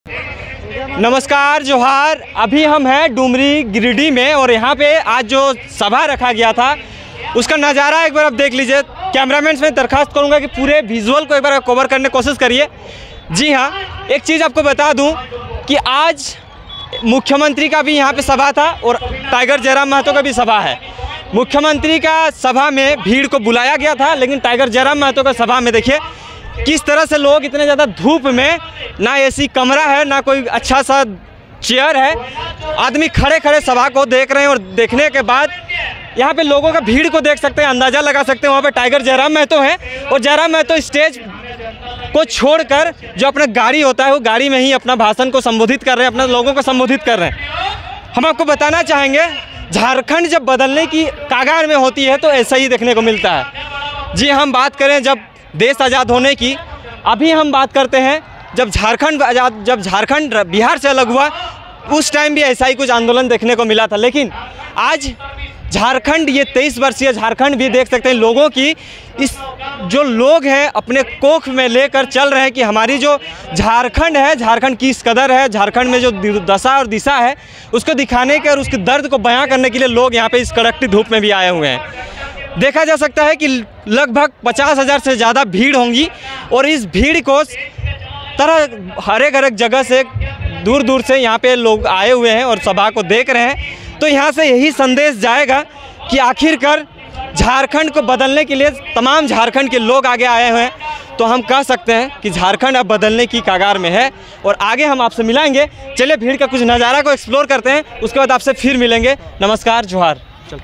नमस्कार, जोहार। अभी हम हैं डुमरी गिरिडीह में और यहाँ पे आज जो सभा रखा गया था उसका नज़ारा एक बार आप देख लीजिए। कैमरामैन से दरखास्त करूँगा कि पूरे विजुअल को एक बार कवर करने की कोशिश करिए। जी हाँ, एक चीज़ आपको बता दूँ कि आज मुख्यमंत्री का भी यहाँ पे सभा था और टाइगर जयराम महतो का भी सभा है। मुख्यमंत्री का सभा में भीड़ को बुलाया गया था, लेकिन टाइगर जयराम महतो का सभा में देखिए किस तरह से लोग इतने ज़्यादा धूप में, ना एसी कमरा है ना कोई अच्छा सा चेयर है, आदमी खड़े खड़े सभा को देख रहे हैं। और देखने के बाद यहाँ पे लोगों का भीड़ को देख सकते हैं, अंदाज़ा लगा सकते हैं। वहाँ पे टाइगर जयराम महतो हैं और जयराम महतो स्टेज को छोड़कर जो अपना गाड़ी होता है वो गाड़ी में ही अपना भाषण को संबोधित कर रहे हैं, अपने लोगों को संबोधित कर रहे हैं। हम आपको बताना चाहेंगे, झारखंड जब बदलने की कगार में होती है तो ऐसा ही देखने को मिलता है। जी, हम बात करें जब देश आज़ाद होने की, अभी हम बात करते हैं जब झारखंड बिहार से अलग हुआ उस टाइम भी ऐसा ही कुछ आंदोलन देखने को मिला था। लेकिन आज झारखंड, ये 23 वर्षीय झारखंड भी देख सकते हैं लोगों की, इस जो लोग हैं अपने कोख में लेकर चल रहे हैं कि हमारी जो झारखंड है, झारखंड किस कदर है, झारखंड में जो दशा और दिशा है उसको दिखाने के और उसके दर्द को बयां करने के लिए लोग यहाँ पे इस कड़कती धूप में भी आए हुए हैं। देखा जा सकता है कि लगभग 50,000 से ज़्यादा भीड़ होंगी और इस भीड़ को हर एक जगह से दूर दूर से यहाँ पे लोग आए हुए हैं और सभा को देख रहे हैं। तो यहाँ से यही संदेश जाएगा कि आखिरकार झारखंड को बदलने के लिए तमाम झारखंड के लोग आगे आए हुए हैं। तो हम कह सकते हैं कि झारखंड अब बदलने की कगार में है और आगे हम आपसे मिलाएंगे। चलिए भीड़ का कुछ नज़ारा को एक्सप्लोर करते हैं, उसके बाद आपसे फिर मिलेंगे। नमस्कार, जोहार।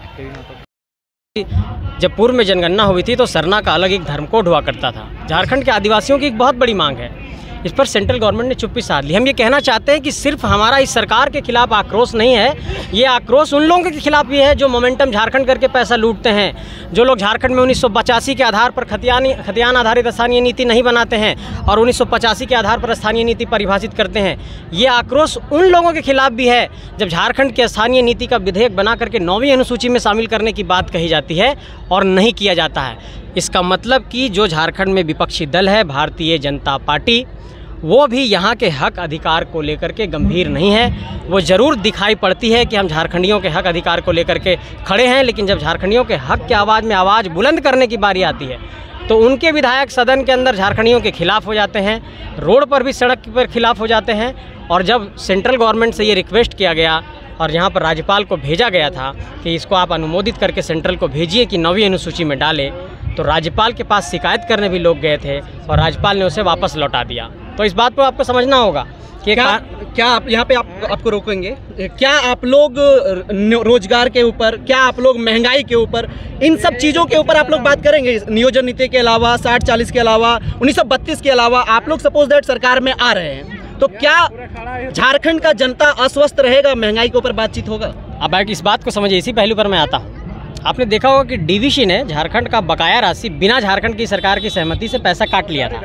जब पूर्व में जनगणना हुई थी तो सरना का अलग एक धर्म कोड हुआ करता था। झारखंड के आदिवासियों की एक बहुत बड़ी मांग है, इस पर सेंट्रल गवर्नमेंट ने चुप्पी साध ली। हम ये कहना चाहते हैं कि सिर्फ हमारा इस सरकार के खिलाफ आक्रोश नहीं है, ये आक्रोश उन लोगों के खिलाफ भी है जो मोमेंटम झारखंड करके पैसा लूटते हैं, जो लोग झारखंड में 1985 के आधार पर खतियान आधारित स्थानीय नीति नहीं बनाते हैं और 1985 के आधार पर स्थानीय नीति परिभाषित करते हैं। ये आक्रोश उन लोगों के खिलाफ भी है जब झारखंड के स्थानीय नीति का विधेयक बना करके 9वीं अनुसूची में शामिल करने की बात कही जाती है और नहीं किया जाता है। इसका मतलब कि जो झारखंड में विपक्षी दल है भारतीय जनता पार्टी, वो भी यहाँ के हक अधिकार को लेकर के गंभीर नहीं है। वो ज़रूर दिखाई पड़ती है कि हम झारखंडियों के हक अधिकार को लेकर के खड़े हैं, लेकिन जब झारखंडियों के हक के आवाज़ में आवाज़ बुलंद करने की बारी आती है तो उनके विधायक सदन के अंदर झारखंडियों के खिलाफ हो जाते हैं, रोड पर भी सड़क पर खिलाफ हो जाते हैं। और जब सेंट्रल गवर्नमेंट से ये रिक्वेस्ट किया गया और यहाँ पर राज्यपाल को भेजा गया था कि इसको आप अनुमोदित करके सेंट्रल को भेजिए कि 9वीं अनुसूची में डाले, तो राज्यपाल के पास शिकायत करने भी लोग गए थे और राज्यपाल ने उसे वापस लौटा दिया। तो इस बात को आपको समझना होगा कि क्या आप यहाँ पे आपको रोकेंगे? क्या आप लोग रोजगार के ऊपर, क्या आप लोग महंगाई के ऊपर, इन सब चीज़ों के ऊपर आप लोग बात करेंगे? नियोजन नीति के अलावा, 60-40 के अलावा, 1932 के अलावा आप लोग सपोज दैट सरकार में आ रहे हैं, तो क्या झारखंड का जनता अस्वस्थ रहेगा? महंगाई के ऊपर बातचीत होगा? अब इस बात को समझिए, इसी पहलू पर मैं आता हूँ। आपने देखा होगा कि डीवीसी ने झारखंड का बकाया राशि बिना झारखंड की सरकार की सहमति से पैसा काट लिया था।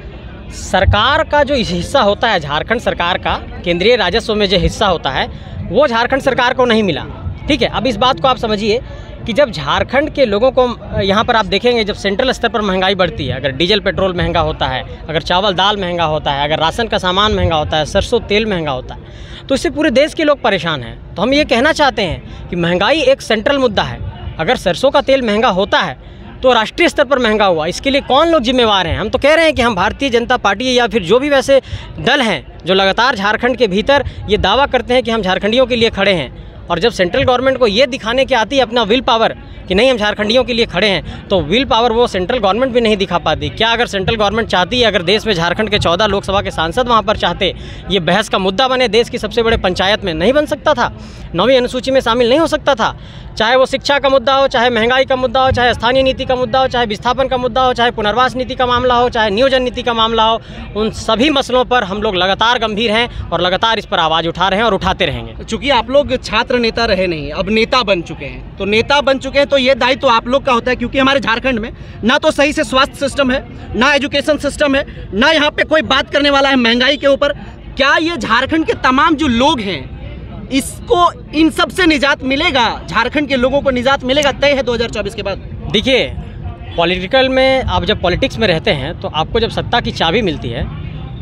सरकार का जो हिस्सा होता है, झारखंड सरकार का केंद्रीय राजस्व में जो हिस्सा होता है वो झारखंड सरकार को नहीं मिला। ठीक है, अब इस बात को आप समझिए कि जब झारखंड के लोगों को, यहाँ पर आप देखेंगे जब सेंट्रल स्तर पर महंगाई बढ़ती है, अगर डीजल पेट्रोल महंगा होता है, अगर चावल दाल महंगा होता है, अगर राशन का सामान महंगा होता है, सरसों तेल महंगा होता है, तो इससे पूरे देश के लोग परेशान हैं। तो हम ये कहना चाहते हैं कि महंगाई एक सेंट्रल मुद्दा है। अगर सरसों का तेल महंगा होता है तो राष्ट्रीय स्तर पर महंगा हुआ, इसके लिए कौन लोग जिम्मेवार हैं? हम तो कह रहे हैं कि हम भारतीय जनता पार्टी या फिर जो भी वैसे दल हैं जो लगातार झारखंड के भीतर ये दावा करते हैं कि हम झारखंडियों के लिए खड़े हैं, और जब सेंट्रल गवर्नमेंट को ये दिखाने की आती है अपना विल पावर कि नहीं हम झारखंडियों के लिए खड़े हैं, तो विल पावर वो सेंट्रल गवर्नमेंट भी नहीं दिखा पाती। क्या अगर सेंट्रल गवर्नमेंट चाहती है, अगर देश में झारखंड के 14 लोकसभा के सांसद वहाँ पर चाहते, ये बहस का मुद्दा बने, देश की सबसे बड़े पंचायत में नहीं बन सकता था, 9वीं अनुसूची में शामिल नहीं हो सकता था? चाहे वो शिक्षा का मुद्दा हो, चाहे महंगाई का मुद्दा हो, चाहे स्थानीय नीति का मुद्दा हो, चाहे विस्थापन का मुद्दा हो, चाहे पुनर्वास नीति का मामला हो, चाहे नियोजन नीति का मामला हो, उन सभी मसलों पर हम लोग लगातार गंभीर हैं और लगातार इस पर आवाज़ उठा रहे हैं और उठाते रहेंगे। चूँकि आप लोग छात्र नेता रहे नहीं, अब नेता बन चुके हैं, तो नेता बन चुके हैं तो ये दायित्व तो आप लोग का होता है, क्योंकि हमारे झारखंड में ना तो सही से स्वास्थ्य सिस्टम है, ना एजुकेशन सिस्टम है, ना यहाँ पे कोई बात करने वाला है महंगाई के ऊपर। क्या ये झारखंड के तमाम जो लोग हैं इसको इन सब से निजात मिलेगा? झारखंड के लोगों को निजात मिलेगा? तय है 2024 के बाद। देखिए, पॉलिटिकल में आप जब पॉलिटिक्स में रहते हैं तो आपको जब सत्ता की चाबी मिलती है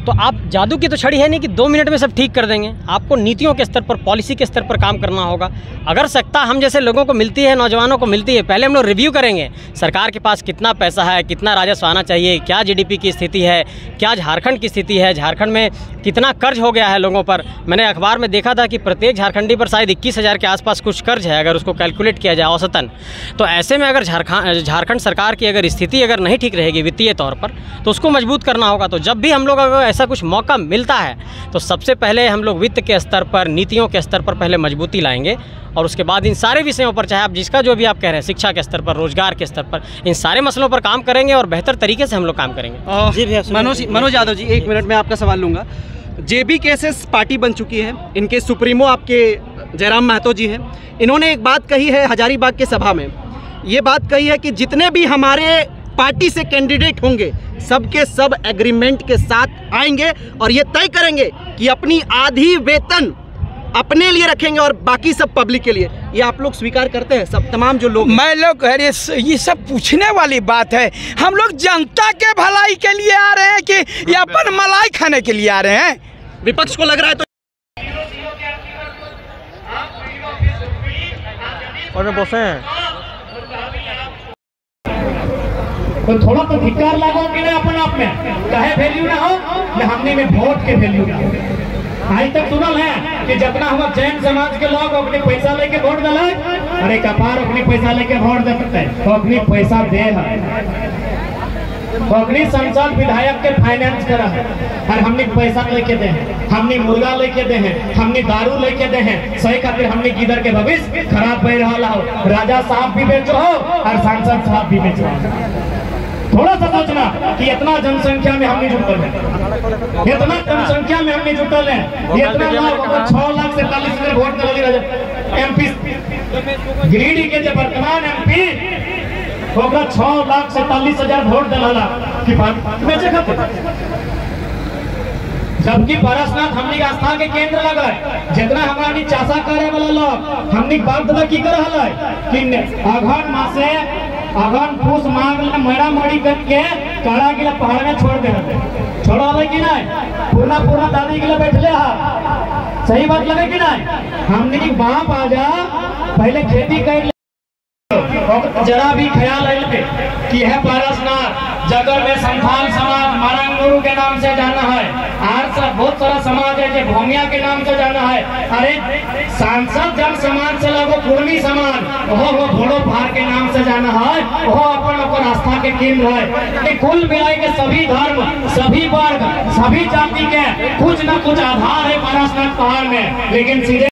तो आप जादू की तो छड़ी है नहीं कि 2 मिनट में सब ठीक कर देंगे। आपको नीतियों के स्तर पर, पॉलिसी के स्तर पर काम करना होगा। अगर सत्ता हम जैसे लोगों को मिलती है, नौजवानों को मिलती है, पहले हम लोग रिव्यू करेंगे सरकार के पास कितना पैसा है, कितना राजस्व आना चाहिए, क्या जीडीपी की स्थिति है, क्या झारखंड की स्थिति है, झारखंड में कितना कर्ज हो गया है लोगों पर। मैंने अखबार में देखा था कि प्रत्येक झारखंडी पर शायद 21,000 के आसपास कुछ कर्ज है, अगर उसको कैलकुलेट किया जाए औसतन। तो ऐसे में अगर झारखंड सरकार की अगर स्थिति अगर नहीं ठीक रहेगी वित्तीय तौर पर, तो उसको मजबूत करना होगा। तो जब भी हम लोग अगर ऐसा कुछ मौका मिलता है तो सबसे पहले हम लोग वित्त के स्तर पर, नीतियों के स्तर पर पहले मजबूती लाएंगे, और उसके बाद इन सारे विषयों पर, चाहे आप जिसका जो भी आप कह रहे हैं, शिक्षा के स्तर पर, रोजगार के स्तर पर, इन सारे मसलों पर काम करेंगे और बेहतर तरीके से हम लोग काम करेंगे। जी भैया, मनोज यादव जी, 1 मिनट में आपका सवाल लूँगा। जेबी केसेस पार्टी बन चुकी है, इनके सुप्रीमो आपके जयराम महतो जी हैं। इन्होंने एक बात कही है हजारीबाग के सभा में, ये बात कही है कि जितने भी हमारे पार्टी से कैंडिडेट होंगे सबके सब एग्रीमेंट के साथ आएंगे और ये तय करेंगे कि अपनी आधी वेतन अपने लिए रखेंगे और बाकी सब पब्लिक के लिए। ये आप लोग स्वीकार करते हैं सब तमाम जो लोग? मैं लोग ये सब पूछने वाली बात है। हम लोग जनता के भलाई के लिए आ रहे हैं कि ये अपन मलाई खाने के लिए आ रहे हैं? विपक्ष को लग रहा है तो और मैं बसे हैं तो थोड़ा तो धिक्कार लागो कि ना अपन आप में कहे वैल्यू ना हो, न हमने में वोट के वैल्यू ना हो। आज तक सुनल है कि जितना हम जैन समाज के लोग अपने पैसा लेके वोट दिले, अरे कपार अपने पैसा लेके वोट देते तो अपनी पैसा दे है, तो अपनी संसद विधायक के फाइनेंस करा है, और हमने पैसा लेके दे हैं, हमने मुर्गा लेके दे हैं, हमने दारू लेके दे हैं, सही खातिर हमने गिदर के भविष्य खराब बह रहा हो, राजा साहब भी बेचो हो और सांसद साहब भी बेचो हो। थोड़ा सा सोचना कि इतना जनसंख्या में हमने जुटल है, इतना जनसंख्या में हमने जुटल है, इतना लोग 6,47,000 वोट दिले एमपी गिरिडीह के जो वर्तमान एमपी 6,47,000 वोट दिला कि बेचे खातिर, जबकि पारसनाथ हमनी आस्था के केंद्र लगा है। जितना हमारी चाषा करे वाला लोग हमनी बात दादा की कर रहा है कि अघन मासे अगन फूस मांग ले मेरा मड़ी करके कड़ा गिला पहाड़ में छोड़ दे रहे, छोड़ा ले कि नहीं, पूरा दादी के लिए बैठले हा, सही बात लगे कि नहीं? हमने की बाप आ जा पहले खेती कर जरा भी ख्याल है कि है पारसनाथ जगह में संथाल समाज मारंगुरु के नाम से जाना है, आर बहुत सारा समाज है जो भूमिया के नाम से जाना है। अरे सांसद जन समाज से लगो कुर्मी समाज वो घोड़ो भार के नाम से जाना है, वो अपन आस्था के केंद्र है। कुल मिलाए के सभी धर्म, सभी वर्ग, सभी जाति के कुछ न कुछ आधार है पारसनाथ पहाड़ में, लेकिन सीधे